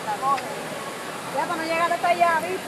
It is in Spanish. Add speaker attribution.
Speaker 1: La coge. Ya para no llegar hasta allá, ¿viste?